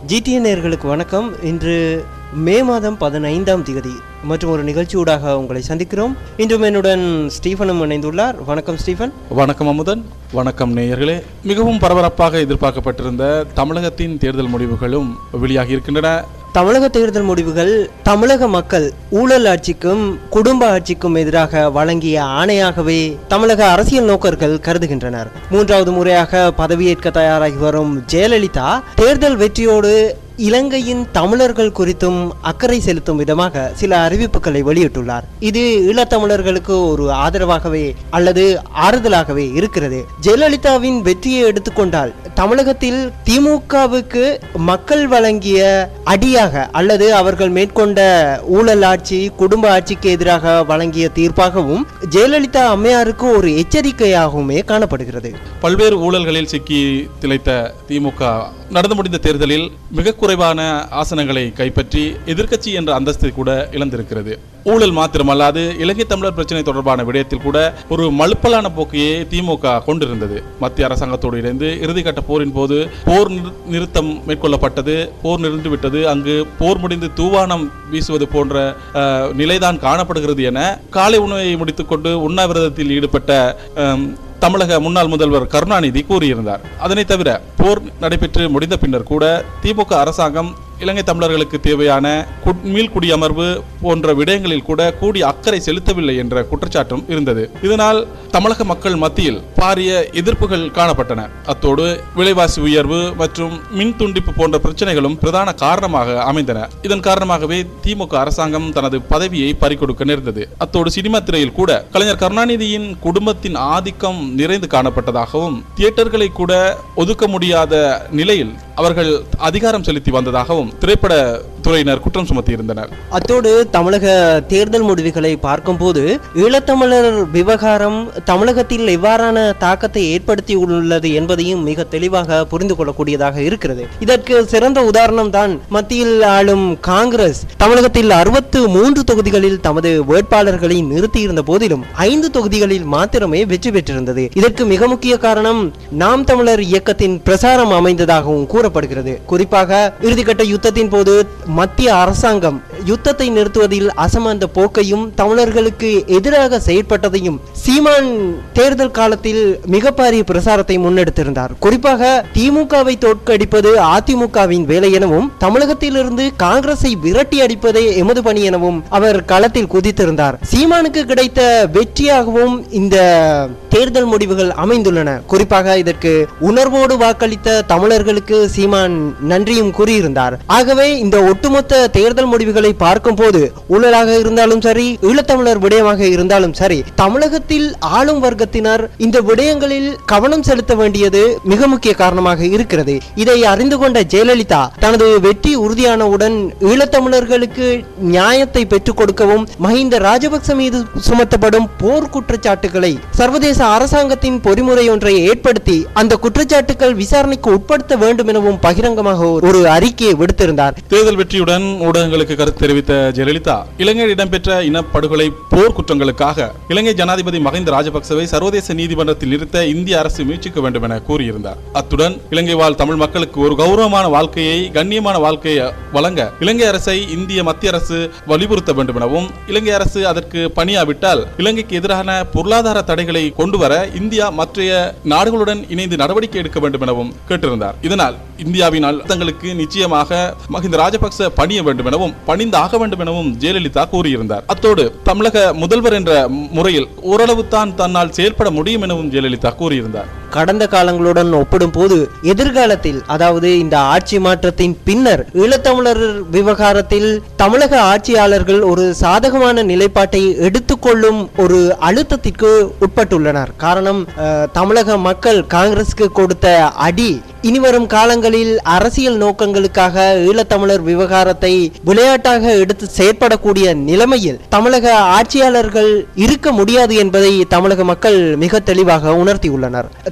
GTN நேயர்களுக்கு வணக்கம். இன்று மே மாதம் 15ஆம் தேதி மற்றும் ஒரு நிகழ்ச்சியூடாக உங்களை சந்திக்கிறோம். இன்றும் என்னுடன் ஸ்டீஃபனும் இணைந்துள்ளார். வணக்கம் ஸ்டீஃபன். வணக்கம் அமுதன். வணக்கம் நேயர்களே. மிகவும் பரபரப்பாக எதிர்பார்க்கப்பட்டிருந்த தமிழகத்தின் தேர்தல் முடிவுகளும் வெளியாகி இருக்கின்றன. தமிழக தேர்தல் முடிவுகள் தமிழக மக்கள் ஊழல் ஆட்சிக்கும் குடும்ப ஆட்சிக்கும் எதிராக வழங்கிய ஆணையாகவே தமிழக அரசியல் நோக்கர்கள் கருதுகின்றனர். 3வது முறையாக பதவியேற்க தயாராகி வரும் ஜெயலலிதா தேர்தல் வெற்றியோடு இலங்கையின் தமிழர்கள் குறித்தும் அக்கறை செலுத்தும் விதமாக சில அறிவிப்புகளை வெளியிட்டுள்ளார். இது ஈழத்தமிழர்களுக்கு ஒரு ஆதரவாகவே அல்லது ஆறுதலாகவே இருக்கிறது. ஜெயலலிதாவின் வெற்றியை எடுத்துக்கொண்டால் தமிழகத்தில் திமுகவுக்கு மக்கள் வழங்கிய அடியாக அல்லது அவர்கள் மேற்கொண்ட ஊழல் ஆட்சி குடும்ப ஆட்சிக்கு எதிராக வழங்கிய தீர்ப்பாகவும் ஜெயலலிதா அம்மையாருக்கு ஒரு எச்சரிக்கையாகவுமே காணப்படுகிறது. பல்வேறு ஊழல்களில் சிக்கி திளைத்த திமுக நடந்து முடிந்த தேர்தலில் மிக குறைவான ஆசனங்களை கைப்பற்றி எதிர்க்கட்சி என்ற அந்தஸ்தை கூட இழந்திருக்கிறது. ஊழல் மாத்திரமல்லாது இலங்கை தமிழர் பிரச்சனை தொடர்பான விடயத்தில் கூட ஒரு மழுப்பலான போக்கையே திமுக கொண்டிருந்தது. மத்திய அரசாங்கத்தோடு இணைந்து இறுதிக்கட்ட போரின் போது போர் நிறுத்தம் மேற்கொள்ளப்பட்டது. போர் நிறுந்துவிட்டது. அங்கு போர் முடிந்து தூவானம் வீசுவது போன்ற நிலைதான் காணப்படுகிறது என காலை உணவை முடித்துக்கொண்டு உண்ணாவிரதத்தில் ஈடுபட்ட தமிழக முன்னாள் முதல்வர் கருணாநிதி கூறியிருந்தார். அதனை தவிர போர் நடைபெற்று முடிந்த பின்னர் கூட திமுக அரசாங்கம் இலங்கை தமிழர்களுக்கு தேவையான மீள்குடியமர்வு போன்ற விடயங்களில் கூட கூடிய அக்கறை செலுத்தவில்லை என்ற குற்றச்சாட்டும் இருந்தது. இதனால் தமிழக மக்கள் மத்தியில் பாரிய எதிர்ப்புகள் காணப்பட்டன. அத்தோடு விலைவாசி உயர்வு மற்றும் மின் துண்டிப்பு போன்ற பிரச்சனைகளும் பிரதான காரணமாக அமைந்தன. இதன் காரணமாகவே திமுக அரசாங்கம் தனது பதவியை பறிகொடுக்க நேர்ந்தது. அத்தோடு சினிமா திரையில் கூட கலைஞர் கருணாநிதியின் குடும்பத்தின் ஆதிக்கம் நிறைந்து காணப்பட்டதாகவும் தியேட்டர்களை கூட ஒதுக்க முடியாத நிலையில் அவர்கள் அதிகாரம் செலுத்தி வந்ததாகவும் திரைப்பட துறையினர் குற்றம் சுமத்தி இருந்தனர். அத்தோடு தமிழக தேர்தல் முடிவுகளை பார்க்கும் போது ஈழத்தமிழர் விவகாரம் தமிழகத்தில் எவ்வாறான தாக்கத்தை ஏற்படுத்தி உள்ளது என்பதையும் மிக தெளிவாக புரிந்து கொள்ளக்கூடியதாக இருக்கிறது. இதற்கு சிறந்த உதாரணம் தான் மத்தியில் ஆளும் காங்கிரஸ் தமிழகத்தில் 63 தொகுதிகளில் தமது வேட்பாளர்களை நிறுத்தியிருந்த போதிலும் 5 தொகுதிகளில் மாத்திரமே வெற்றி பெற்றிருந்தது. இதற்கு மிக முக்கிய காரணம் நாம் தமிழர் இயக்கத்தின் பிரசாரம் அமைந்ததாகவும் கூறப்படுகிறது. குறிப்பாக இறுதிக்கட்ட யுத்தத்தின் போது மத்திய அரசாங்கம் யுத்தத்தை நிறுத்துவதில் அசமந்த போக்கையும் தமிழர்களுக்கு எதிராக செயற்பட்டதையும் சீமான் தேர்தல் காலத்தில் மிக பாரிய பிரசாரத்தை முன்னெடுத்திருந்தார். குறிப்பாக திமுகவை தோற்கடிப்பது அதிமுகவின் வேலை எனவும் தமிழகத்திலிருந்து காங்கிரஸை விரட்டி அடிப்பதே எமது பணி எனவும் அவர் களத்தில் குதித்திருந்தார். சீமானுக்கு கிடைத்த வெற்றியாகவும் இந்த தேர்தல் முடிவுகள் அமைந்துள்ளன. குறிப்பாக இதற்கு உணர்வோடு வாக்களித்த தமிழர்களுக்கு சீமான் நன்றியும் கூறியிருந்தார். ஆகவே இந்த ஒட்டுமொத்த தேர்தல் முடிவுகளை பார்க்கும் போது ஊழலாக இருந்தாலும் சரி ஈழத்தமிழர் விடயமாக இருந்தாலும் சரி தமிழகத்தில் ஆளும் வர்க்கத்தினர் இந்த விடயங்களில் கவனம் செலுத்த வேண்டியது மிக முக்கிய காரணமாக இருக்கிறது. இதை அறிந்து கொண்ட ஜெயலலிதா தனது வெற்றி உறுதியானவுடன் ஈழத்தமிழர்களுக்கு நியாயத்தை பெற்றுக் கொடுக்கவும் மஹிந்த ராஜபக்ச மீது சுமத்தப்படும் போர் குற்றச்சாட்டுகளை சர்வதேச அரசாங்கத்தின் பொறிமுறை ஒன்றை ஏற்படுத்தி அந்த குற்றச்சாட்டுகள் விசாரணைக்கு உட்படுத்த வேண்டும் எனவும் பகிரங்கமாக ஒரு அறிக்கையை விடுத்திருந்தார். தேர்தல் வெற்றியுடன் ஊடகங்களுக்கு கருத்து தெரிவித்த ஜெயலலிதா இலங்கையில் இடம்பெற்ற இனப்படுகொலை போர் குற்றங்களுக்காக இலங்கை ஜனாதிபதி மஹிந்த ராஜபக்சவை சர்வதேச நீதிமன்றத்தில் நிறுத்த இந்திய அரசு முயற்சிக்க வேண்டும் என கூறியிருந்தார். அத்துடன் இலங்கை வாழ் தமிழ் மக்களுக்கு ஒரு கௌரவமான வாழ்க்கையை கண்ணியமான வாழ்க்கையை வழங்க இலங்கை அரசை இந்திய மத்திய அரசு வலியுறுத்த வேண்டும் எனவும் இலங்கை அரசு அதற்கு பணியாவிட்டால் இலங்கைக்கு எதிரான பொருளாதார தடைகளை கொண்டு வர இந்தியா மற்ற நாடுகளுடன் இணைந்து நடவடிக்கை எடுக்க வேண்டும் எனவும் கேட்டிருந்தார். இதனால் இந்தியாவின் அழுத்தங்களுக்கு நிச்சயமாக மஹிந்த ராஜபக்ச பணிய வேண்டும் எனவும் பணிந்து ஆக வேண்டும் எனவும் ஜெயலலிதா கூறியிருந்தார். அத்தோடு தமிழக முதல்வர் என்ற முறையில் ஓரளவு தான் தன்னால் செயல்பட முடியும் எனவும் ஜெயலலிதா கூறியிருந்தார். கடந்த காலங்களுடன் ஒப்பிடும் போது எதிர்காலத்தில் அதாவது இந்த ஆட்சி மாற்றத்தின் பின்னர் ஈழத்தமிழர் விவகாரத்தில் தமிழக ஆட்சியாளர்கள் ஒரு சாதகமான நிலைப்பாட்டை எடுத்துக்கொள்ளும் ஒரு அழுத்தத்திற்கு உட்பட்டுள்ளனர். காரணம் தமிழக மக்கள் காங்கிரசுக்கு கொடுத்த அடி இனிவரும் காலங்களில் அரசியல் நோக்கங்களுக்காக ஈழத்தமிழர் விவகாரத்தை விளையாட்டாக எடுத்து செயற்படக்கூடிய நிலைமையில் தமிழக ஆட்சியாளர்கள் இருக்க முடியாது என்பதை தமிழக மக்கள் மிக தெளிவாக உணர்த்தியுள்ளனர்.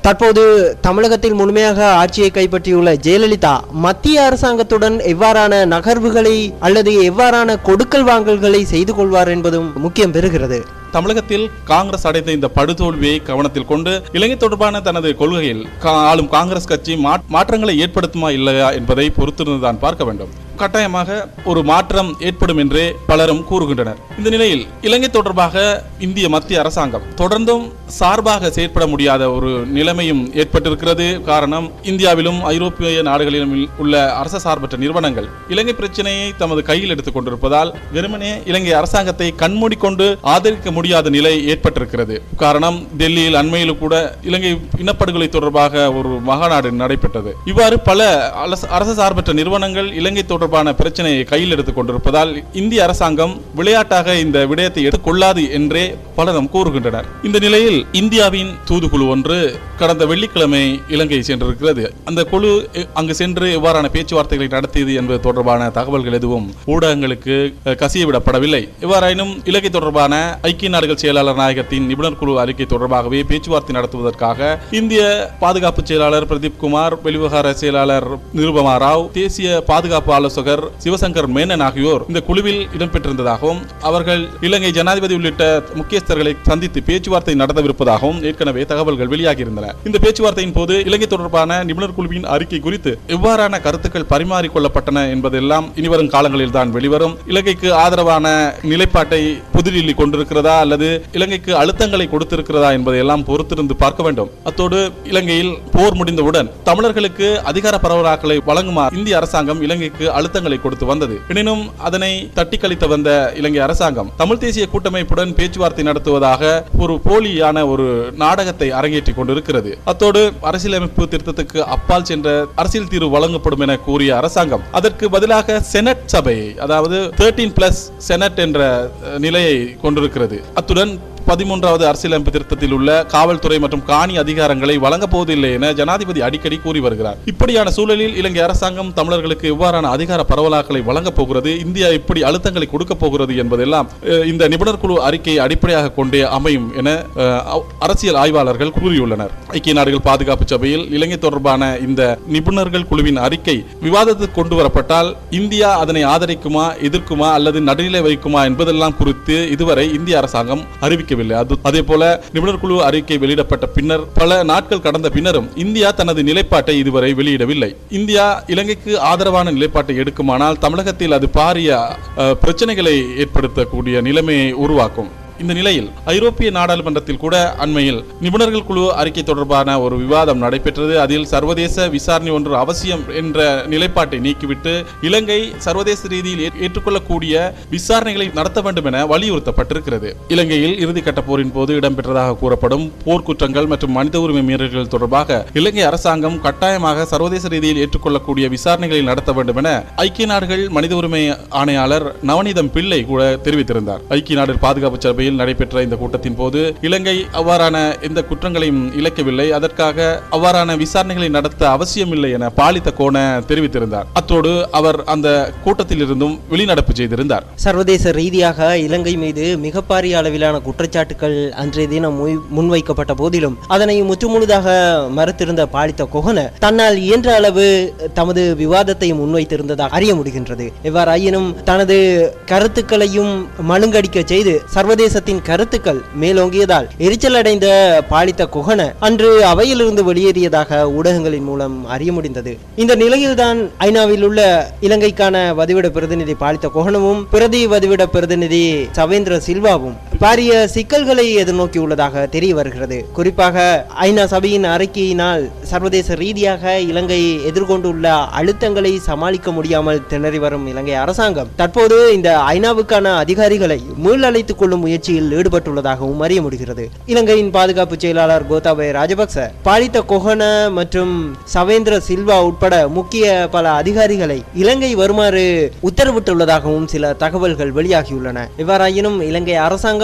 தற்போது தமிழகத்தில் முழுமையாக ஆட்சியை கைப்பற்றியுள்ள ஜெயலலிதா மத்திய அரசாங்கத்துடன் எவ்வாறான நகர்வுகளை அல்லது எவ்வாறான கொடுக்கல் வாங்கல்களை செய்து கொள்வார் என்பதும் முக்கியம் பெறுகிறது. தமிழகத்தில் காங்கிரஸ் அடைந்த இந்த படுதோல்வியை கவனத்தில் கொண்டு இலங்கை தொடர்பான தனது கொள்கையில் ஆளும் காங்கிரஸ் கட்சி மாற்றங்களை ஏற்படுத்துமா இல்லையா என்பதை பொறுத்திருந்துதான் பார்க்க வேண்டும். கட்டாயமாக ஒரு மாற்றம் ஏற்படும் என்றே பலரும் கூறுகின்றனர். இந்த நிலையில் இலங்கை தொடர்பாக இந்திய மத்திய அரசாங்கம் தொடர்ந்தும் சார்பாக செயற்பட முடியாத ஒரு நிலைமையும் ஏற்பட்டிருக்கிறது. காரணம், இந்தியாவிலும் ஐரோப்பிய நாடுகளிலும் உள்ள அரசு சார்பற்ற நிறுவனங்கள் இலங்கை பிரச்சனையை தமது கையில் எடுத்துக் கொண்டிருப்பதால் வெறுமனே இலங்கை அரசாங்கத்தை கண்மூடிக்கொண்டு ஆதரிக்க முடியாத நிலை ஏற்பட்டிருக்கிறது. காரணம், டெல்லியில் அண்மையில் கூட இலங்கை இனப்படுகொலை தொடர்பாக ஒரு மகாநாடு நடைபெற்றது. இவ்வாறு பல அரசு சார்பற்ற நிறுவனங்கள் இலங்கை தொடர்பான பிரச்சனையை கையில் எடுத்துக் கொண்டிருப்பதால் இந்திய அரசாங்கம் விளையாட்டாக இந்த விடயத்தை எடுத்துக்கொள்ளாது என்றே பலரும் கூறுகின்றனர். இந்த நிலையில் இந்தியாவின் தூதுக்குழு ஒன்று கடந்த வெள்ளிக்கிழமை இலங்கை சென்றிருக்கிறது. அந்த குழு அங்கு சென்று எவ்வாறான பேச்சுவார்த்தைகளை நடத்தியது என்பது தொடர்பான தகவல்கள் எதுவும் ஊடகங்களுக்கு கசியவிடப்படவில்லை. எவ்வாறாயினும் இலங்கை தொடர்பான ஐக்கிய நாடுகள் செயலாளர் நாயகத்தின் நிபுணர் குழு அறிக்கை தொடர்பாகவே பேச்சுவார்த்தை நடத்துவதற்காக இந்திய பாதுகாப்பு செயலாளர் பிரதீப் குமார், வெளிவிவகார செயலாளர் நிருபமா ராவ், தேசிய பாதுகாப்பு ஆலோசகர் சிவசங்கர் மேனன் ஆகியோர் இந்த குழுவில் இடம்பெற்றிருந்ததாகவும் அவர்கள் இலங்கை ஜனாதிபதி உள்ளிட்ட முக்கியஸ்தர்களை சந்தித்து பேச்சுவார்த்தை நடத்தவிருப்பதாகவும் ஏற்கனவே தகவல்கள் வெளியாகியிருந்தன. இந்த பேச்சுவார்த்தையின் போது இலங்கை தொடர்பான நிபுணர் குழுவின் அறிக்கை குறித்து எவ்வாறான கருத்துக்கள் பரிமாறிக்கொள்ளப்பட்டன என்பதெல்லாம் இனிவரும் காலங்களில் தான் வெளிவரும். இலங்கைக்கு ஆதரவான நிலைப்பாட்டை புதுடில்லி கொண்டிருக்கிறதா அல்லது இலங்கைக்கு அழுத்தங்களை கொடுத்திருக்கிறதா என்பதையெல்லாம் பொறுத்திருந்து பார்க்க வேண்டும். அத்தோடு இலங்கையில் போர் முடிந்தவுடன் தமிழர்களுக்கு அதிகார பரவலாக்களை வழங்குமாறு இந்திய அரசாங்கம் இலங்கைக்கு அழுத்தங்களை கொடுத்து வந்தது. எனினும் அதனை தட்டி கழித்து வந்த இலங்கை அரசாங்கம் தமிழ் தேசிய கூட்டமைப்புடன் பேச்சுவார்த்தை நடத்துவதாக ஒரு போலியான ஒரு நாடகத்தை அரங்கேற்றிக் கொண்டிருக்கிறது. அத்தோடு அரசியலமைப்பு திருத்தத்துக்கு அப்பால் சென்ற அரசியல் தீர்வு வழங்கப்படும் என கூறிய அரசாங்கம் அதற்கு பதிலாக செனட் சபையை, அதாவது 13+ செனட் என்ற நிலையை கொண்டிருக்கிறது. அத்துடன் 13வது அரசியலமைப்பு திருத்தத்தில் உள்ள காவல்துறை மற்றும் காணி அதிகாரங்களை வழங்கப் போவதில்லை என ஜனாதிபதி அடிக்கடி கூறி வருகிறார். இப்படியான சூழலில் இலங்கை அரசாங்கம் தமிழர்களுக்கு எவ்வாறான அதிகார பரவலாக்களை வழங்கப் போகிறது, இந்தியா எப்படி அழுத்தங்களை கொடுக்க போகிறது என்பதெல்லாம் இந்த நிபுணர் குழு அறிக்கையை அடிப்படையாக கொண்டே அமையும் என அரசியல் ஆய்வாளர்கள் கூறியுள்ளனர். ஐக்கிய நாடுகள் பாதுகாப்பு சபையில் இலங்கை தொடர்பான இந்த நிபுணர்கள் குழுவின் அறிக்கை விவாதத்துக்கு கொண்டு வரப்பட்டால் இந்தியா அதனை ஆதரிக்குமா, எதிர்க்குமா அல்லது நடுநிலை வைக்குமா என்பதெல்லாம் குறித்து இதுவரை இந்திய அரசாங்கம் அறிவிக்க. அதே போல நிபுணர் குழு அறிக்கை வெளியிடப்பட்ட பின்னர் பல நாட்கள் கடந்த பின்னரும் இந்தியா தனது நிலைப்பாட்டை இதுவரை வெளியிடவில்லை. இந்தியா இலங்கைக்கு ஆதரவான நிலைப்பாட்டை எடுக்குமானால் தமிழகத்தில் அது பாரிய பிரச்சனைகளை ஏற்படுத்தக்கூடிய நிலைமையை உருவாக்கும். இந்த நிலையில் ஐரோப்பிய நாடாளுமன்றத்தில் கூட அண்மையில் நிபுணர்கள் குழு அறிக்கை தொடர்பான ஒரு விவாதம் நடைபெற்றது. அதில் சர்வதேச விசாரணை ஒன்று அவசியம் என்ற நிலைப்பாட்டை நீக்கிவிட்டு இலங்கை சர்வதேச ரீதியில் ஏற்றுக்கொள்ளக்கூடிய விசாரணைகளை நடத்த வேண்டும் என வலியுறுத்தப்பட்டிருக்கிறது. இலங்கையில் இறுதிக்கட்ட போரின் போது இடம்பெற்றதாக கூறப்படும் போர்க்குற்றங்கள் மற்றும் மனித உரிமை மீறல்கள் தொடர்பாக இலங்கை அரசாங்கம் கட்டாயமாக சர்வதேச ரீதியில் ஏற்றுக்கொள்ளக்கூடிய விசாரணைகளை நடத்த வேண்டும் என ஐக்கிய நாடுகள் மனித உரிமை ஆணையாளர் நவநீதம் பிள்ளை கூட தெரிவித்திருந்தார். ஐக்கிய நாடுகள் பாதுகாப்பு சபையில் நடைபெற்ற இந்த கூட்டத்தின் போது இலங்கை அவ்வாறான எந்த குற்றங்களையும் இழைக்கவில்லை, அதற்காக அவ்வாறான விசாரணைகளை நடத்த அவசியமில்லை என பாலித்த கோண தெரிவித்திருந்தார். அத்தோடு அவர் அந்த கூட்டத்தில் இருந்தும் வெளிநடப்பு செய்திருந்தார். சர்வதேச ரீதியாக இலங்கை மீது மிக பாரிய அளவிலான குற்றச்சாட்டுகள் அன்றைய தினம் முன்வைக்கப்பட்ட போதிலும் அதனை முற்றுமுழுதாக மறுத்திருந்த பாலித்த கோகன தன்னால் இயன்ற அளவு தமது விவாதத்தை முன்வைத்திருந்ததாக அறிய முடிகின்றது. எவ்வாறாயினும் தனது கருத்துக்களையும் மழுங்கடிக்க செய்து சர்வதேச கருத்துக்கள் மேலோங்கியதால் எரிச்சல் அடைந்த பாலித்த குகன அன்று அவையிலிருந்து வெளியேறியதாக ஊடகங்களின் மூலம் அறிய முடிந்தது. இந்த நிலையில்தான் ஐநாவில் உள்ள இலங்கைக்கான வதிவிட பிரதிநிதி பாலித்த குகனமும் பிரதி வதிவிட பிரதிநிதி சவேந்திர சில்வாவும் பாரிய சிக்கல்களை எதிர்நோக்கியுள்ளதாக தெரிய வருகிறது. குறிப்பாக ஐநா சபையின் அறிக்கையினால் சர்வதேச ரீதியாக இலங்கை எதிர்கொண்டுள்ள அழுத்தங்களை சமாளிக்க முடியாமல் திணறி வரும் இலங்கை அரசாங்கம் தற்போது இந்த ஐநாவுக்கான அதிகாரிகளை மீளழைத்துக் கொள்ளும் முயற்சியில் ஈடுபட்டுள்ளதாகவும் அறிய முடிகிறது. இலங்கையின் பாதுகாப்பு செயலாளர் கோத்தாபய ராஜபக்ச பாலித்த கொஹன மற்றும் சவேந்திர சில்வா உட்பட முக்கிய பல அதிகாரிகளை இலங்கை வருமாறு உத்தரவிட்டுள்ளதாகவும் சில தகவல்கள் வெளியாகியுள்ளன. இவ்வாறாயினும் இலங்கை அரசாங்கம்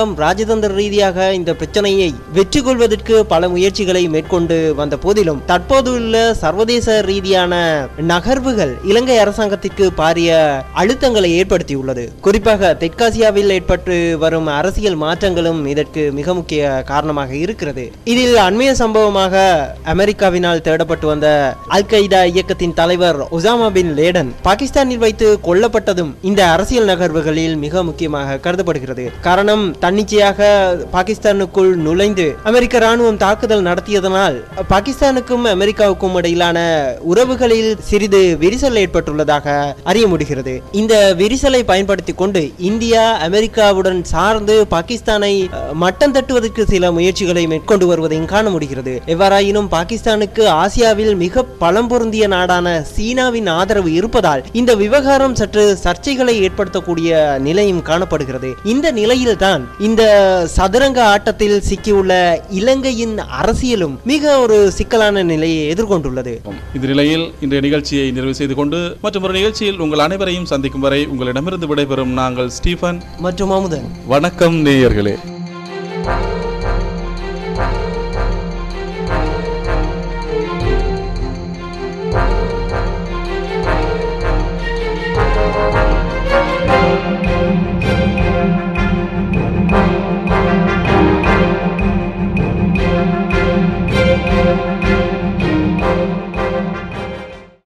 அரசாங்கம் ராஜதந்திர ரீதியாக இந்த பிரச்சனையை வெற்றி கொள்வதற்கு பல முயற்சிகளை மேற்கொண்டு வந்த போதிலும் தற்போதுள்ள சர்வதேச ரீதியான நகர்வுகள் இலங்கை அரசாங்கத்திற்கு பாரிய அழுத்தங்களை ஏற்படுத்தியுள்ளது. குறிப்பாக தெற்காசியாவில் ஏற்பட்டு வரும் அரசியல் மாற்றங்களும் இதற்கு மிக முக்கிய காரணமாக இருக்கிறது. இதில் அண்மைய சம்பவமாக அமெரிக்காவினால் தேடப்பட்டு வந்த அல் கைதா இயக்கத்தின் தலைவர் ஒசாமா பின் லேடன் பாகிஸ்தானில் வைத்து கொல்லப்பட்டதும் இந்த அரசியல் நகர்வுகளில் மிக முக்கியமாக கருதப்படுகிறது. காரணம், தன்னிச்சையாக பாகிஸ்தானுக்குள் நுழைந்து அமெரிக்க ராணுவம் தாக்குதல் நடத்தியதனால் பாகிஸ்தானுக்கும் அமெரிக்காவுக்கும் இடையிலான உறவுகளில் சிறிது விரிசல் ஏற்பட்டுள்ளதாக அறிய முடிகிறது. இந்த விரிசலை பயன்படுத்தி கொண்டு இந்தியா அமெரிக்காவுடன் சார்ந்து பாகிஸ்தானை மட்டம் தட்டுவதற்கு சில முயற்சிகளை மேற்கொண்டு வருவதையும் காண முடிகிறது. எவ்வாறாயினும் பாகிஸ்தானுக்கு ஆசியாவில் மிக பலம் பொருந்திய நாடான சீனாவின் ஆதரவு இருப்பதால் இந்த விவகாரம் சற்று சர்ச்சைகளை ஏற்படுத்தக்கூடிய நிலையும் காணப்படுகிறது. இந்த நிலையில்தான் இந்த சதுரங்க ஆட்டத்தில் சிக்கியுள்ள இலங்கையின் அரசியலும் மிக ஒரு சிக்கலான நிலையை எதிர்கொண்டுள்ளது. இந்த நிலையில் இன்றைய நிகழ்ச்சியை நிறைவு செய்து கொண்டு மற்றும் ஒரு நிகழ்ச்சியில் உங்கள் அனைவரையும் சந்திக்கும் வரை உங்களிடமிருந்து விடைபெறும் நாங்கள் ஸ்டீபன் மற்றும் அமுதன். வணக்கம் நேயர்களே.